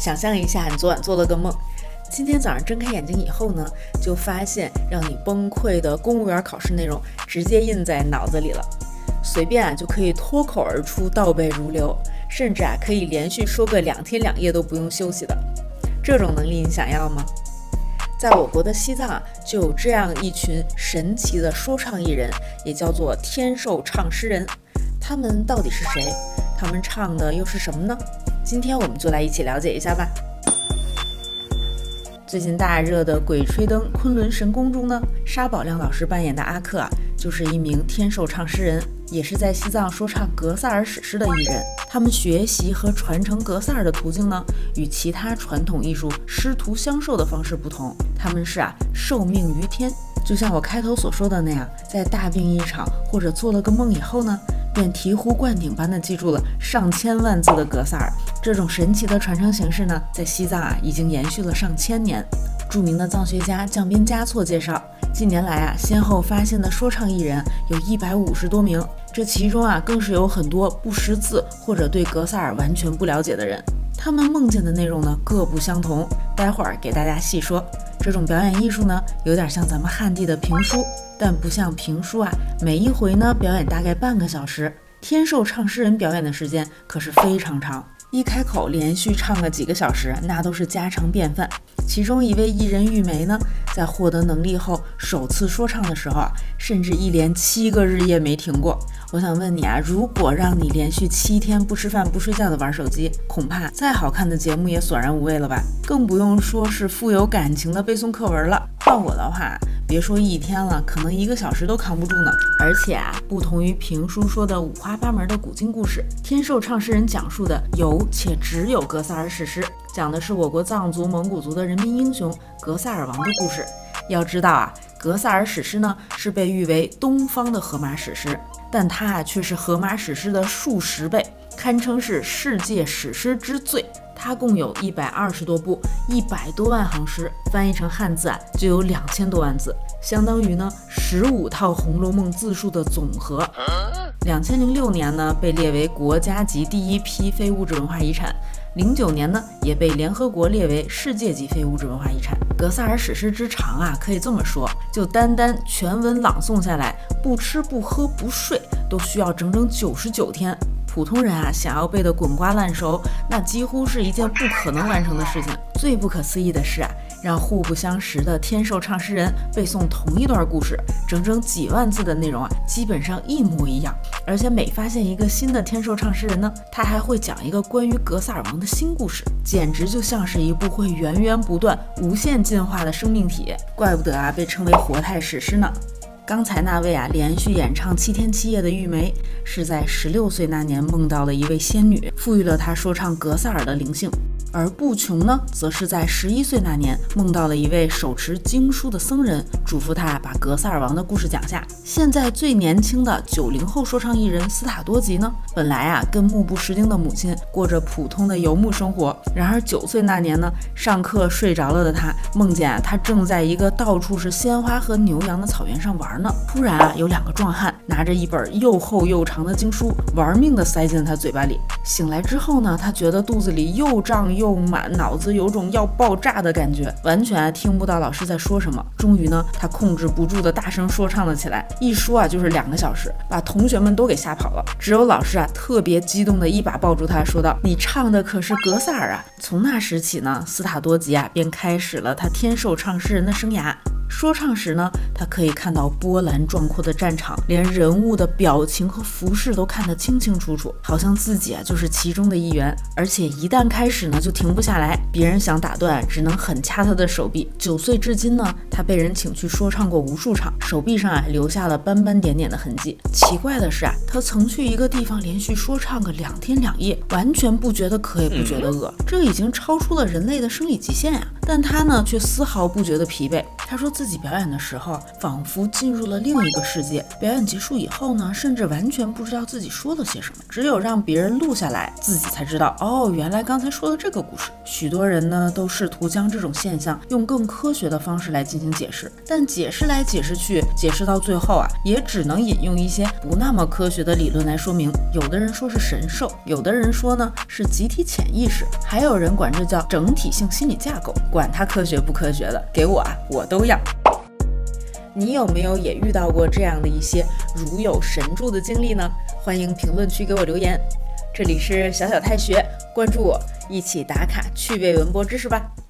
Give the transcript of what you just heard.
想象一下，你昨晚做了个梦，今天早上睁开眼睛以后呢，就发现让你崩溃的公务员考试内容直接印在脑子里了，随便就可以脱口而出，倒背如流，甚至可以连续说个2天2夜都不用休息的。这种能力你想要吗？在我国的西藏就有这样一群神奇的说唱艺人，也叫做天授唱诗人。他们到底是谁？他们唱的又是什么呢？今天我们就来一起了解一下吧。最近大热的《鬼吹灯·昆仑神宫》中呢，沙宝亮老师扮演的阿克就是一名天授唱诗人，也是在西藏说唱格萨尔史诗的艺人。他们学习和传承格萨尔的途径呢，与其他传统艺术师徒相授的方式不同，他们是受命于天。就像我开头所说的那样，在大病一场或者做了个梦以后呢，便醍醐灌顶般的记住了上千万字的格萨尔。这种神奇的传承形式呢，在西藏已经延续了上千年。著名的藏学家降边嘉措介绍，近年来先后发现的说唱艺人有150多名，这其中更是有很多不识字或者对格萨尔完全不了解的人。他们梦见的内容呢各不相同，待会儿给大家细说。这种表演艺术呢，有点像咱们汉地的评书，但不像评书每一回呢表演大概半个小时。天授唱诗人表演的时间可是非常长，一开口连续唱个几个小时，那都是家常便饭。其中一位艺人玉梅呢，在获得能力后首次说唱的时候甚至一连7个日夜没停过。我想问你如果让你连续7天不吃饭不睡觉的玩手机，恐怕再好看的节目也索然无味了吧？更不用说是富有感情的背诵课文了。换我的话，别说1天了，可能1个小时都扛不住呢。而且不同于评书说的五花八门的古今故事，天授唱诗人讲述的有且只有格萨尔史诗，讲的是我国藏族、蒙古族的人民英雄格萨尔王的故事。要知道格萨尔史诗呢是被誉为东方的荷马史诗，但它却是荷马史诗的数10倍，堪称是世界史诗之最。它共有120多部，100多万行诗，翻译成汉字就有2000多万字，相当于呢15套《红楼梦》字数的总和。2006年呢被列为国家级第1批非物质文化遗产，09年呢也被联合国列为世界级非物质文化遗产。格萨尔史诗之长可以这么说，就单全文朗诵下来，不吃不喝不睡都需要整整99天。普通人想要背得滚瓜烂熟，那几乎是一件不可能完成的事情。最不可思议的是让互不相识的天授唱诗人背诵同一段故事，整整几万字的内容基本上一模一样。而且每发现一个新的天授唱诗人呢，他还会讲一个关于格萨尔王的新故事，简直就像是一部会源源不断、无限进化的生命体，怪不得被称为活态史诗呢。刚才那位连续演唱7天7夜的玉梅，是在16岁那年梦到了一位仙女，赋予了她说唱格萨尔的灵性。而不穷呢，则是在11岁那年梦到了一位手持经书的僧人，嘱咐他把格萨尔王的故事讲下。现在最年轻的90后说唱艺人斯塔多吉呢，本来跟目不识丁的母亲过着普通的游牧生活，然而9岁那年呢，上课睡着了的他梦见他正在一个到处是鲜花和牛羊的草原上玩呢。突然有2个壮汉拿着一本又厚又长的经书，玩命的塞进了他嘴巴里。醒来之后呢，他觉得肚子里又胀又满，脑子有种要爆炸的感觉，完全听不到老师在说什么。终于呢，他控制不住的大声说唱了起来，一说就是2个小时，把同学们都给吓跑了。只有老师特别激动的一把抱住他，说道：“你唱的可是格萨尔从那时起呢，斯塔多吉便开始了他天授唱诗人的生涯。说唱时呢，他可以看到波澜壮阔的战场，连人物的表情和服饰都看得清清楚楚，好像自己就是其中的一员。而且一旦开始呢，就停不下来，别人想打断，只能狠掐他的手臂。9岁至今呢，他被人请去说唱过无数场，手臂上留下了斑斑点点的痕迹。奇怪的是他曾去一个地方连续说唱个2天2夜，完全不觉得渴也不觉得饿，这已经超出了人类的生理极限但他呢却丝毫不觉得疲惫。他他说自己表演的时候仿佛进入了另一个世界，表演结束以后呢，甚至完全不知道自己说了些什么，只有让别人录下来，自己才知道哦，原来刚才说的这个故事。许多人呢都试图将这种现象用更科学的方式来进行解释，但解释来解释去，解释到最后啊，也只能引用一些不那么科学的理论来说明。有的人说是神兽，有的人说呢是集体潜意识，还有人管这叫整体性心理架构。管它科学不科学的，给我啊，我都要。你有没有也遇到过这样的一些如有神助的经历呢？欢迎评论区给我留言。这里是小小太学，关注我，一起打卡趣味文博知识吧。